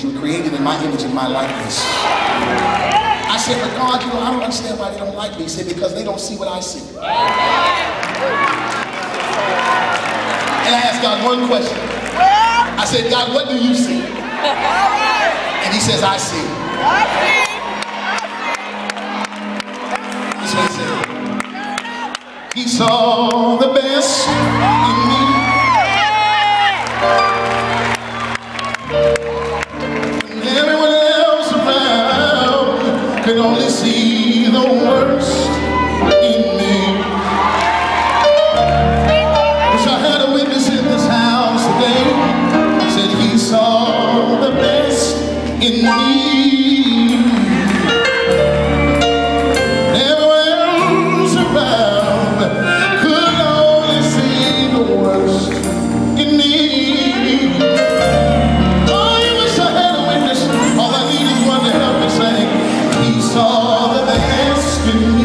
image. You were created in my image and my likeness. I said, but God, you know, I don't understand why they don't like me. He said, because they don't see what I see. And I asked God one question. I said, God, what do you see? And he says, I see. This is what he said. He saw the best in me. When everyone else around could only see the worst in me. Wish I had a witness in this house today. Said he saw the best in me. Everyone else around could only see the worst in me. Oh, you wish I had a witness. All I need is one to help me sing. He saw the best in me.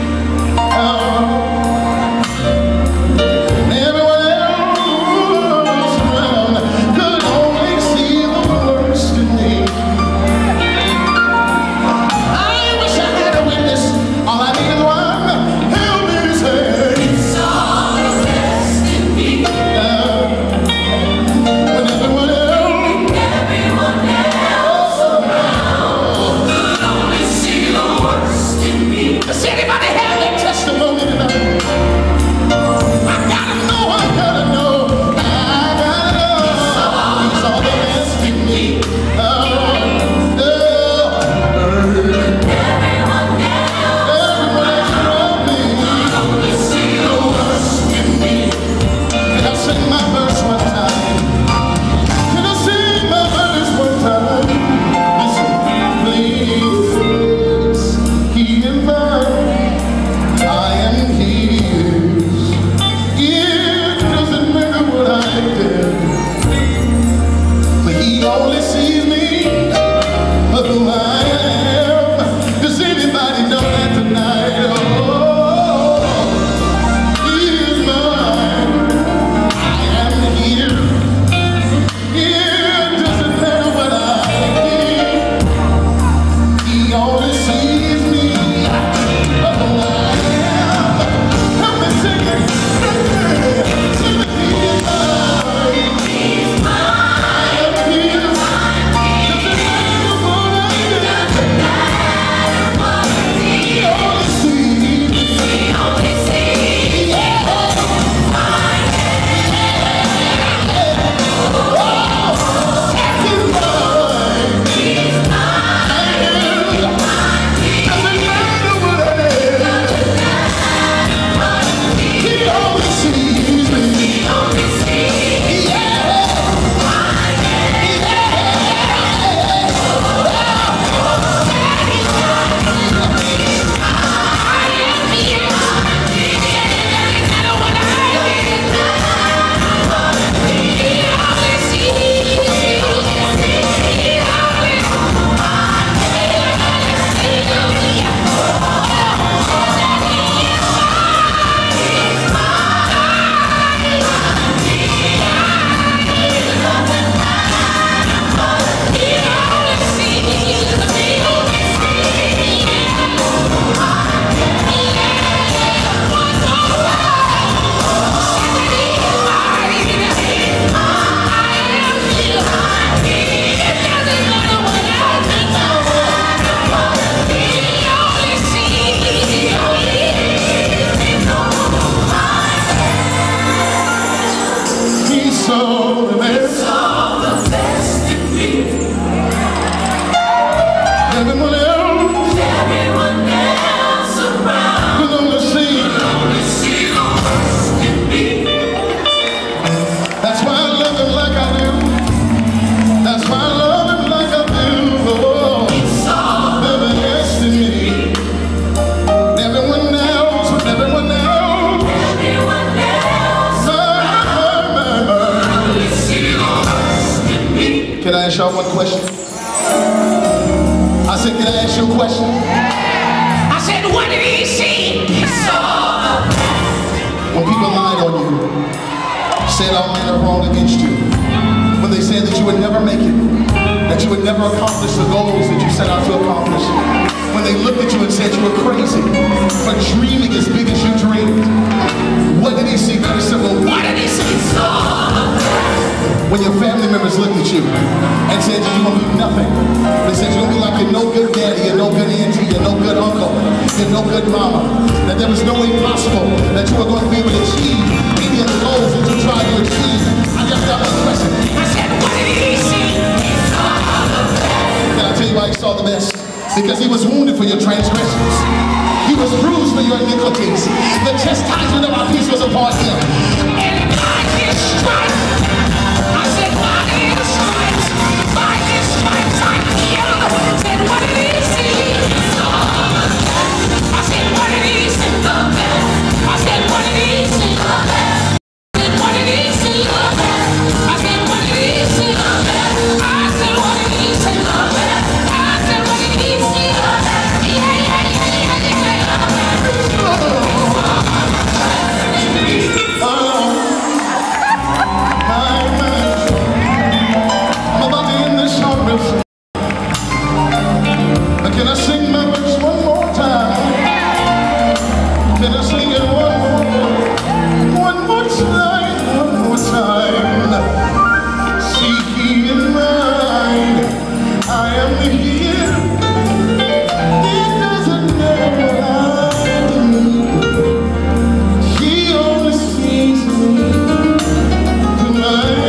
Everyone else around could only see the worst in me. I wish I had a witness. All I need is one. Help me say. He saw the best in me. When everyone else around could only see the worst in me. Does anybody have that testimony tonight? I gotta know, I gotta know, I gotta know. He saw the best in me. Everyone else around me could only see the worst in me. Can I sing my verse one time? Can I sing my verse one time? Listen, please, keep in mind, I am his. It doesn't matter what I did, but he only sees me for who I am. Does anybody know that tonight? Oh, he is mine. I am here. It doesn't matter what I did. He only sees me for who I am. Help me sing it. Sing it. He is mine. He's mine. I am here. Doesn't matter what I did. He only sees me. Everyone else around could only see the worst in me. That's why I love him like I do. That's why I love him like I do. Oh, he saw the best in me. Everyone else could only see the worst in me. Can I ask y'all one question? I said, can I ask you a question? I said, what did he see? He saw. When people lied on you, said all manner wrong against you, when they said that you would never make it, that you would never accomplish the goals that you set out to accomplish. When they looked at you and said you were crazy for dreaming as big as you dreamed. What did he see? Very simple. What did he see? When your family members looked at you and said you're going to be nothing. They said you're going to be like your no good daddy, your no good auntie, your no good uncle, your no good mama. That there was no way possible that you were going to be able to achieve any of the goals that you tried to achieve. I just got one question. I said, what did he see? He saw the best. Can I tell you why he saw the best? Because he was wounded for your transgressions. He was bruised for your iniquities. The chastisement of our peace was upon him. And by his stripes, I said, by his stripes, I'm healed. I said, what did he see? He saw the best. I said, what did he see? The best. I said, what did he see? The best. I said, what did he see? The best. I said, what did he see? The best. I said, what did he see? The best. I said, what did he see? The best. Can I sing my verse one more time? Can I sing it one more time? See ye in mine, I am here. It doesn't matter what I do. He only sees me tonight.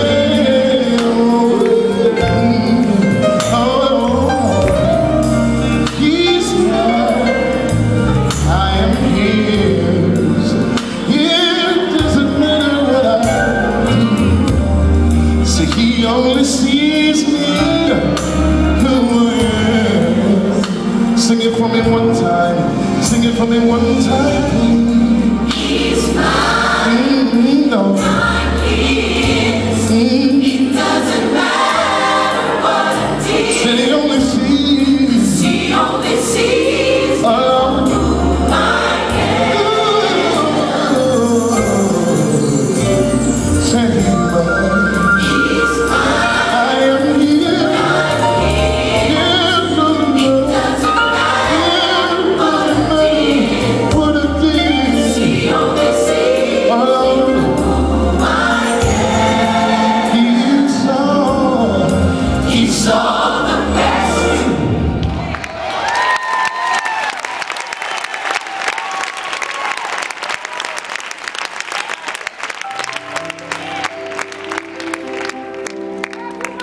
He only sees me who I am. Sing it for me one time. Sing it for me one time. He's mine. No. He is. It doesn't matter what I did. Said he only sees. He only sees who I am. Said he mine. He saw